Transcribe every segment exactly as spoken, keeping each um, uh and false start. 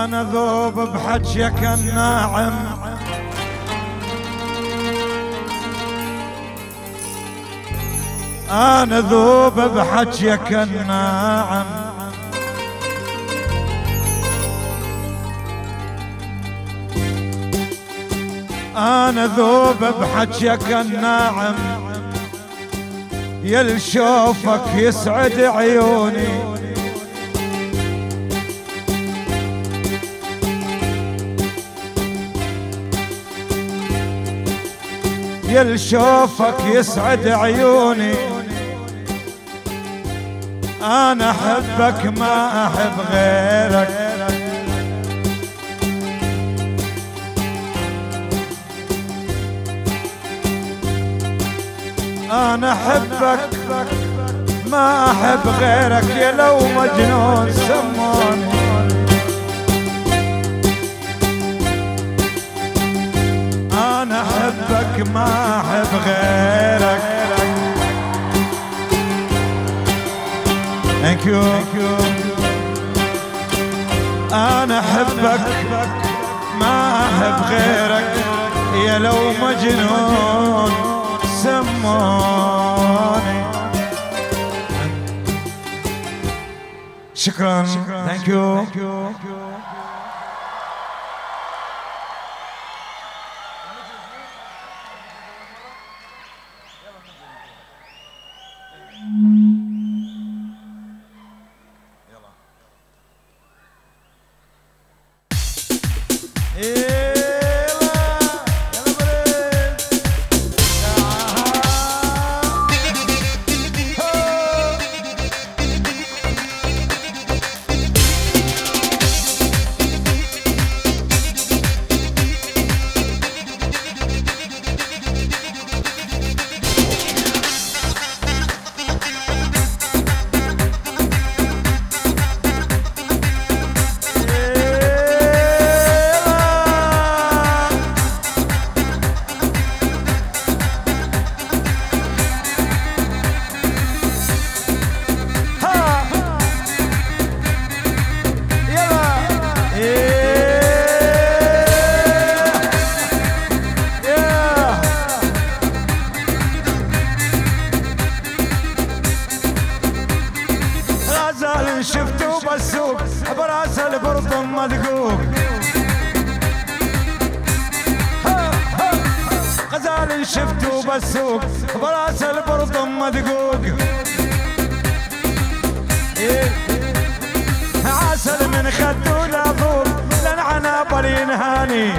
انا ذوب بحجك الناعم، انا ذوب بحجك الناعم، انا ذوب بحجك الناعم، يل شوفك يسعد عيوني، يل شوفك يسعد عيوني، انا احبك ما احب غيرك، انا احبك ما احب غيرك، يا لو مجنون سموني، انا احبك ما احب غيرك. Thank you. انا احبك ما احب غيرك، يا لو مجنون سموني. شكرا. Thank you. شفتو بالسوق براس البرد مدقوق، غزال شفتو بالسوق براس البرد مدقوق، عسل من خدو لافوق للعنابر ينهاني،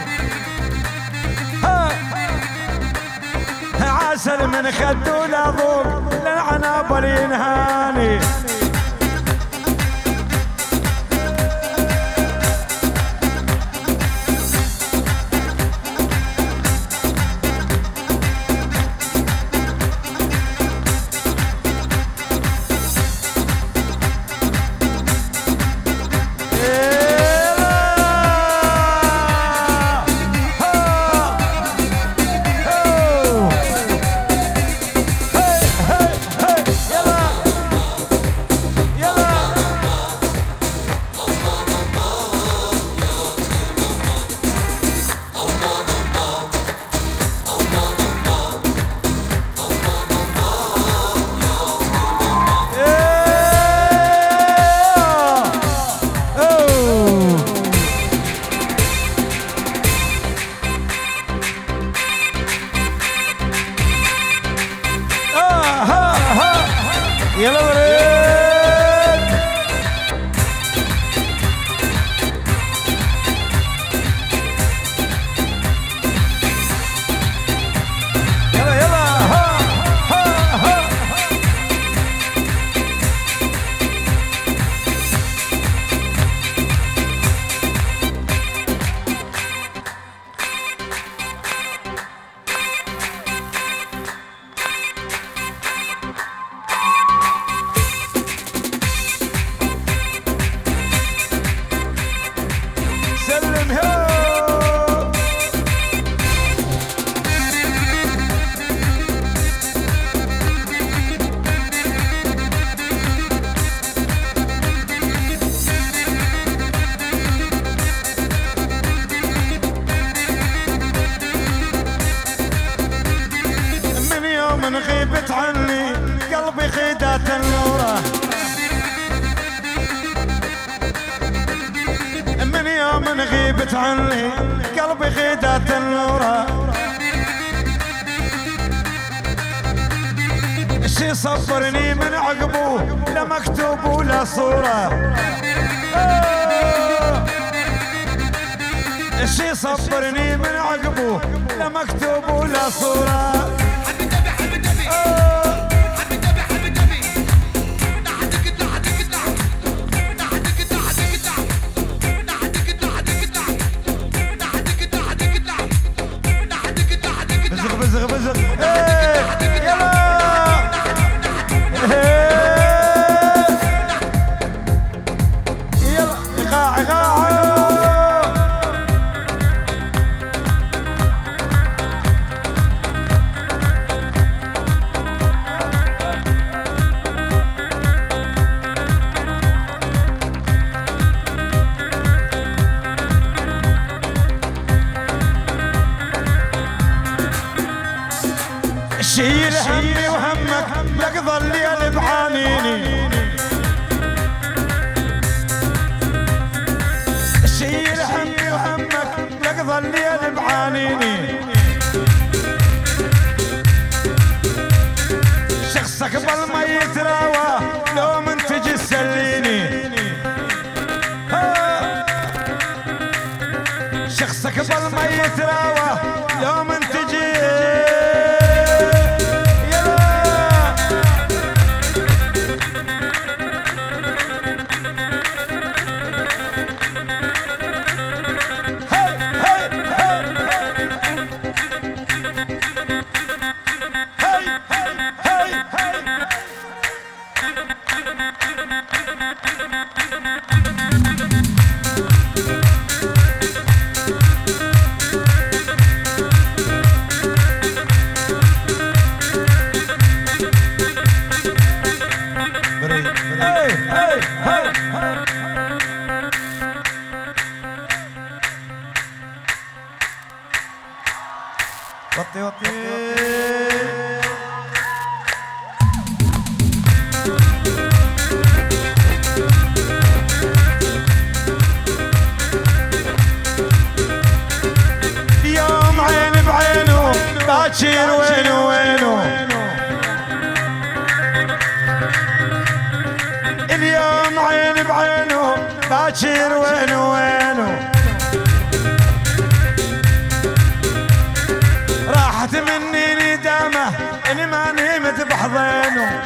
عسل من خدو لافوق للعنابر ينهاني. عني قلبي غيدات النورة شي صبرني من عقبه لا مكتوب ولا صورة شي صبرني من عقبه لا مكتوب ولا صورة بزغ بزغ بزغ ايه يلا يلا ايقاع ايقاع شيل همي وهمك يقضى الليل بعانيني شيل همي وهمك يقضى الليل بعانيني شخصك قبل ما يتراوى لو من تجي تسليني شخصك قبل ما يتراوى لو من تجي وطي وطي اليوم عين بعينه باكر وينه وينه اليوم عين بعينه باكر وينه وينه راحت مني ندامه اني ما نمت بحضينه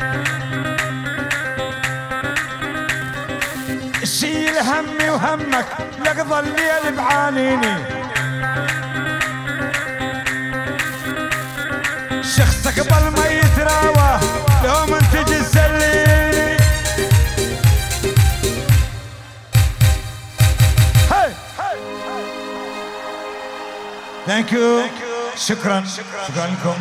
شيل همي وهمك يقضى الليل بعانيني شخصك قبل ما يتراوى لو من تجي تسليني ثانك يو شكرا شكرا لكم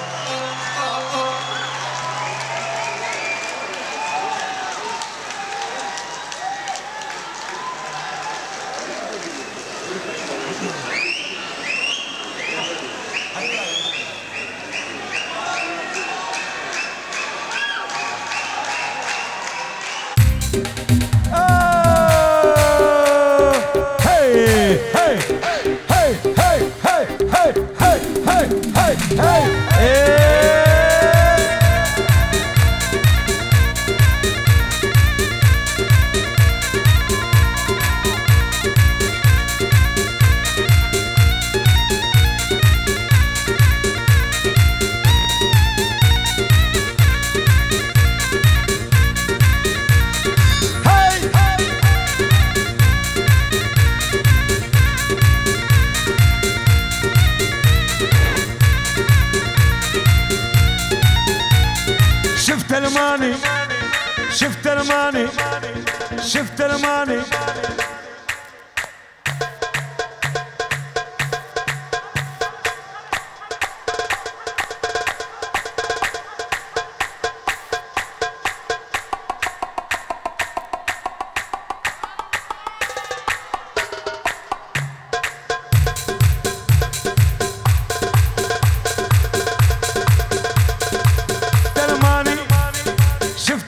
شفت الماني شفت الماني شفت الماني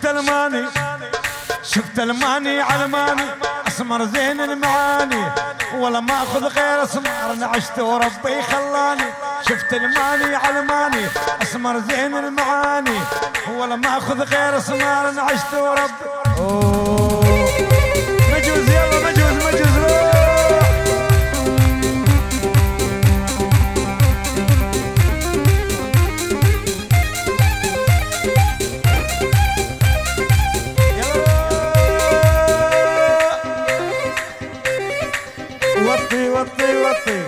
شفت الماني علماني اسمر زين المعاني ولا ما اخذ غير اسمر عشت وربي خلاني شفت الماني علماني اسمر زين المعاني ولا ما اخذ غير اسمر عشت وربي. اوه مجوز يلا مجوز مجوز وطي وطي وطي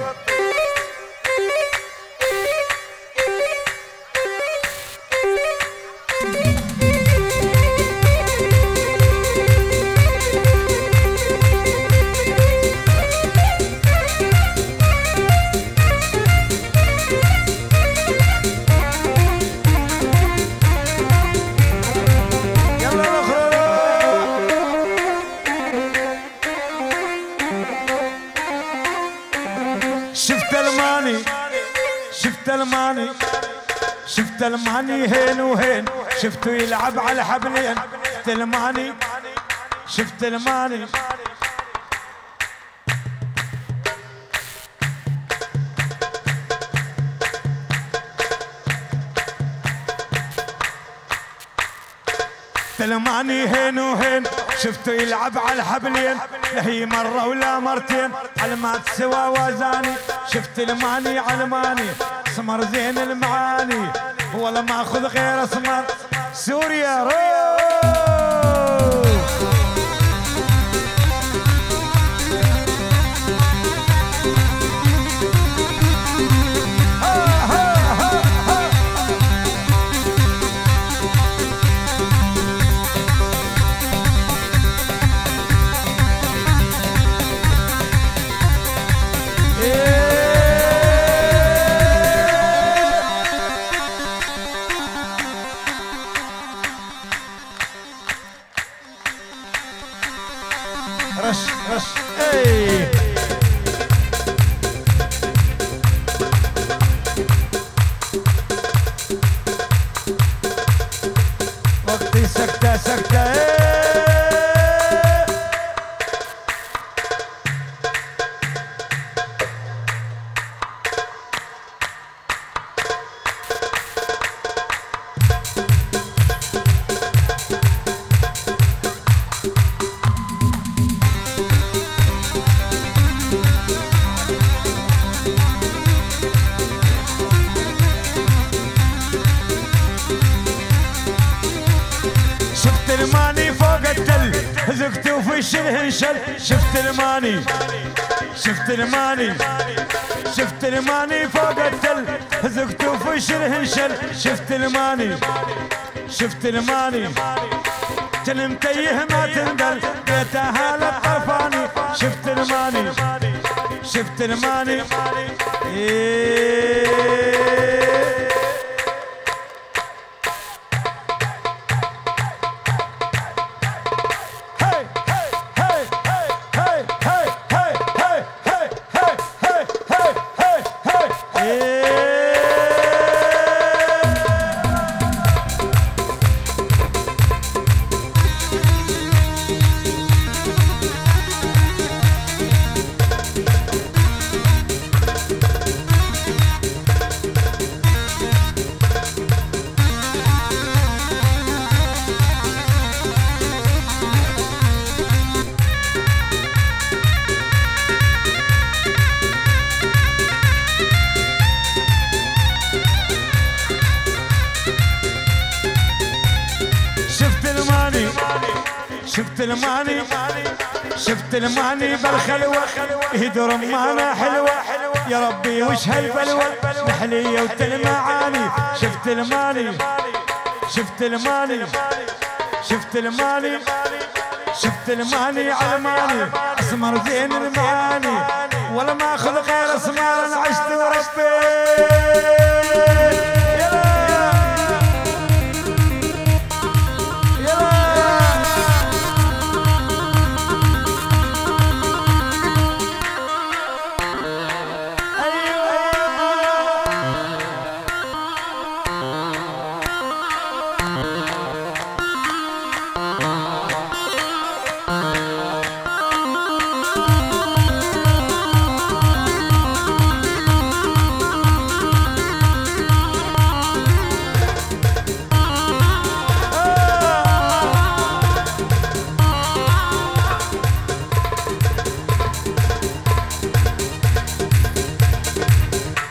شفت الماني شفت الماني شفت الماني هين وهين شفته يلعب على حبلين شفت الماني شفت الماني الماني هين وهين شفته يلعب على الحبلين لا هي مرة ولا مرتين على ما تسوى وزاني شفت الماني علماني اسمر زين المعاني ولا ما اخذ غير اسمر سوريا روح رش رش اي وقتي سكتة سكتة اي الماني فوق التل هزقت وفي الهنشل شفت الماني شفت الماني شفت الماني فوق التل هزقت وفي الهنشل شفت الماني شفت الماني تل متيه ما تندل بيتها للطرفاني شفت الماني شفت الماني إيه شفت الماني شفت الماني بالخلوة ايد رمانة حلوة يا ربي وش هالبلوة محلية وتلمعاني شفت الماني شفت الماني شفت الماني شفت الماني علماني اسمر زين المعاني ولا ما اخذ غير اسمار انا عشت وربي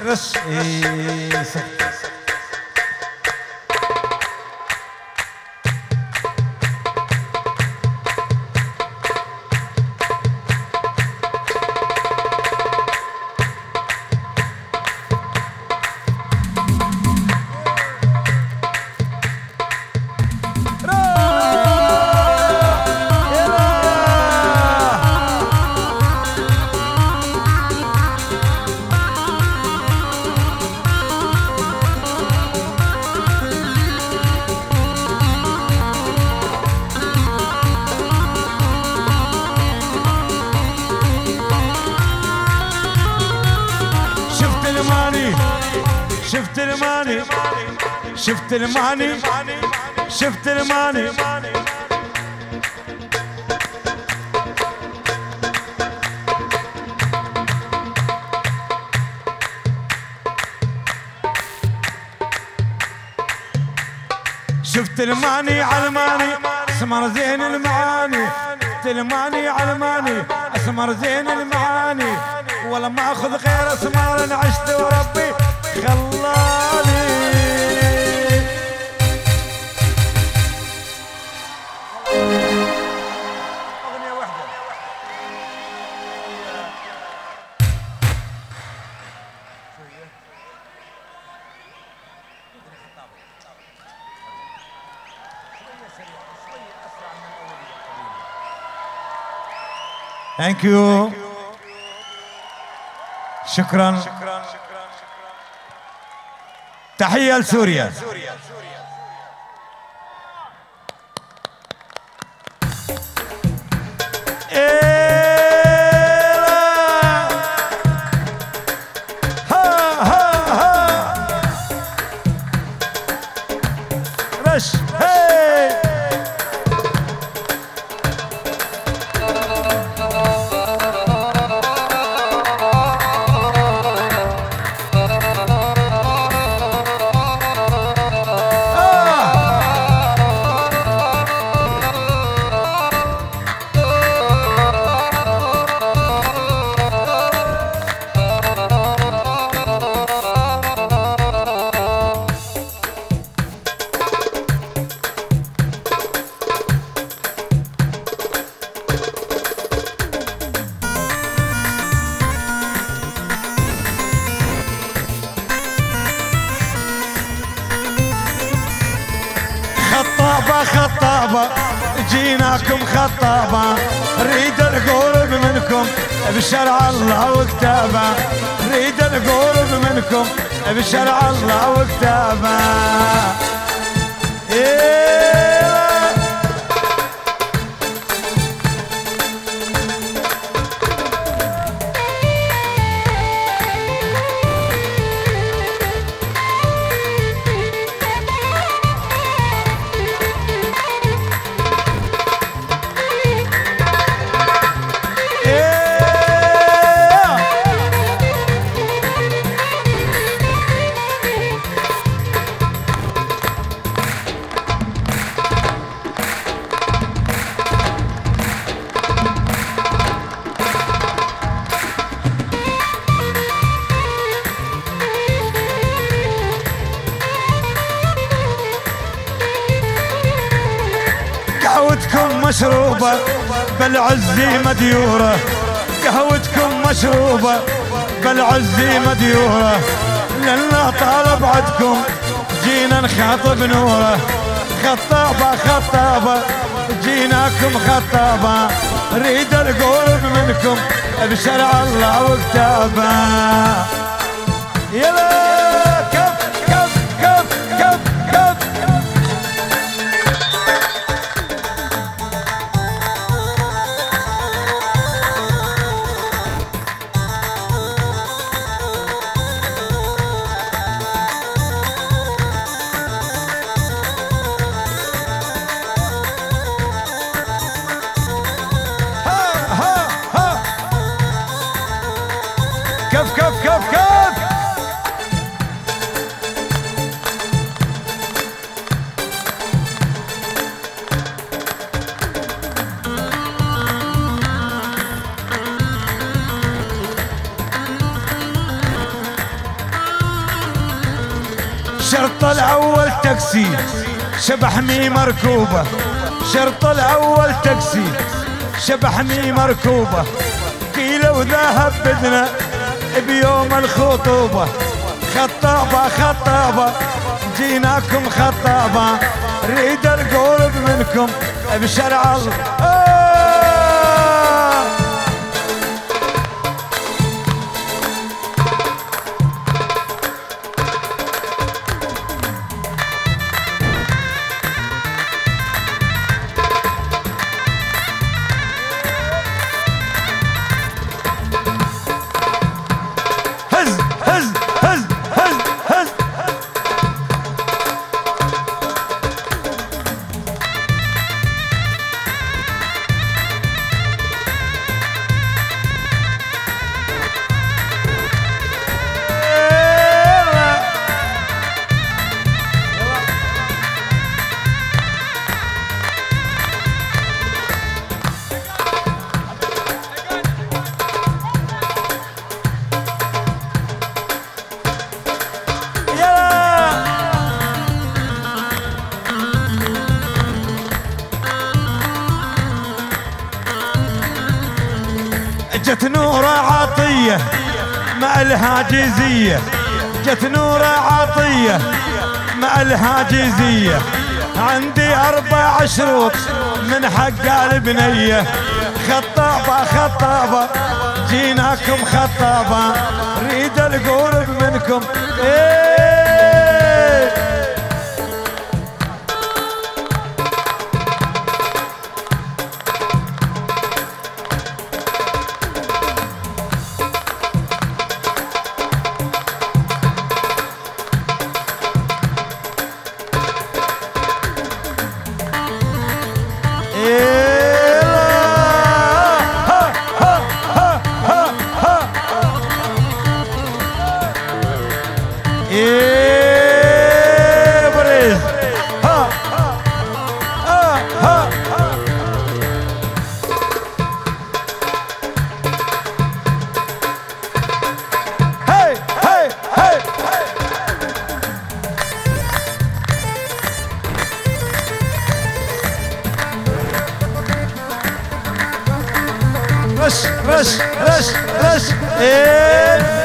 رش ايه سكت. شفت الماني شفت الماني شفت الماني شفت الماني علماني اسمر زين المعاني شفت الماني علماني اسمر زين المعاني ولا ما اخذ غير اسمار عشت وربي خلاني. اغنية واحدة ثانك يو. شكرا. تحية لسوريا. ها ها ها رش هي خطابة خطابة جيناكم خطابة نريد القرب منكم بشرع الله وكتابه نريد القرب منكم بشرع الله وكتابه. قهوتكم مشروبة بالعزي مديورة قهوتكم مشروبة بالعزي مديورة لنا طالب عدكم جينا نخاطب نوره خطابة خطابة جيناكم خطابة نريد القرب منكم بشرع الله وكتابه. يلا كف كف كف كف كف كف كف كف كف شرط الاول تاكسي شبحني مركوبة، شرط الاول تاكسي شبحني مركوبة، كيلو ذهب بدنا بيوم الخطوبة، خطابة خطابة جيناكم خطابة، ريد القرب منكم بشرع الله. هز هز هز هز هز جت نورة عطية مع الهاجزية، جت نورة عطية مع الهاجزية، عندي أربع شروط من حق البنية، خطابة خطابة جيناكم خطابة، ريد القرب منكم. إيه ايه بريز ها ها ها هاي هاي هاي رش رش رش رش ايه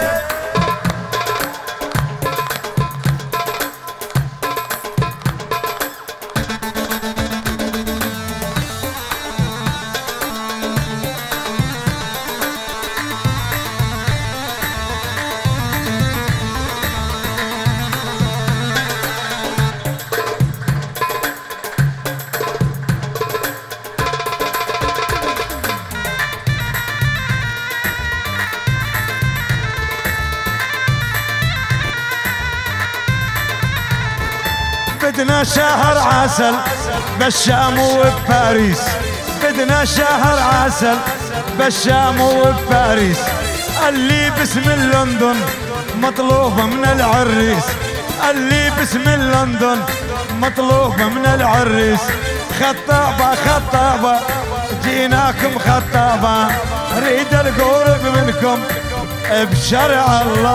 بدنا شهر عسل بالشام وبباريس، بدنا شهر عسل بالشام وبباريس، اللي باسم لندن مطلوب من العريس، اللي باسم لندن مطلوب من العريس، خطابة خطابة جيناكم خطابة، ريد القرب منكم بشرع الله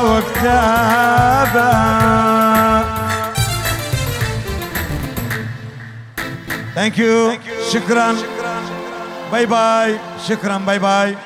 وكتابه. ثانك يو، شكرا، باي باي، شكرا، باي باي.